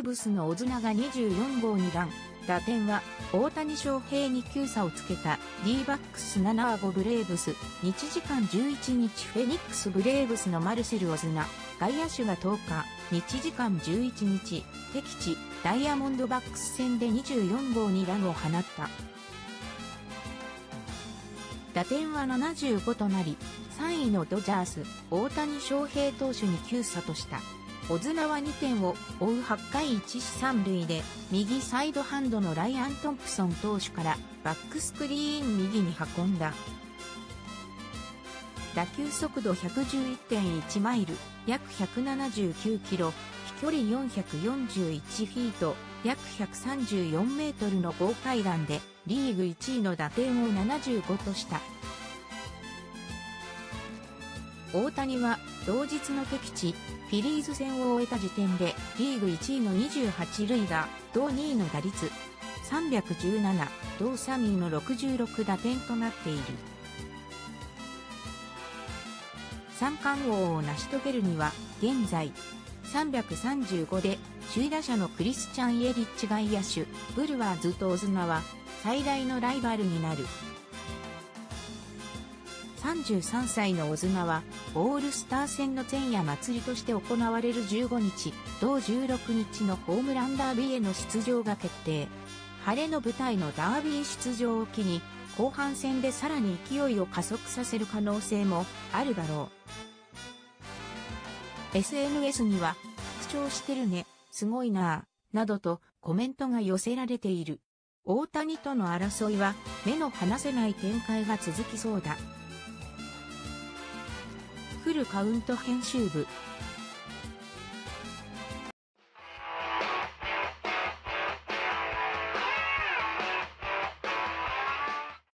ブスのオズナが24号2ラン。打点は、大谷翔平に9差をつけた D バックス7-5ブレーブス、日時間11日フェニックスブレーブスのマルセル・オズナ、外野手が10日、日時間11日、敵地、ダイヤモンドバックス戦で24号2ランを放った。打点は75となり、3位のドジャース、大谷翔平投手に9差とした。オズナは2点を追う8回1死3塁で、右サイドハンドのライアン・トンプソン投手からバックスクリーン右に運んだ。打球速度 111.1 マイル、約179キロ、飛距離441フィート、約134メートルの豪快弾で、リーグ1位の打点を75とした。大谷は同日の敵地、フィリーズ戦を終えた時点でリーグ1位の28塁打、同2位の打率317、同3位の66打点となっている。三冠王を成し遂げるには現在335で首位打者のクリスチャン・イエリッチ外野手、ブルワーズとオズナは最大のライバルになる。33歳のオズナは、オールスター戦の前夜祭りとして行われる15日、同16日のホームランダービーへの出場が決定。晴れの舞台のダービー出場を機に、後半戦でさらに勢いを加速させる可能性もあるだろう。SNS には、復調してるね、すごいなぁ、などとコメントが寄せられている。大谷との争いは、目の離せない展開が続きそうだ。フルカウント編集部、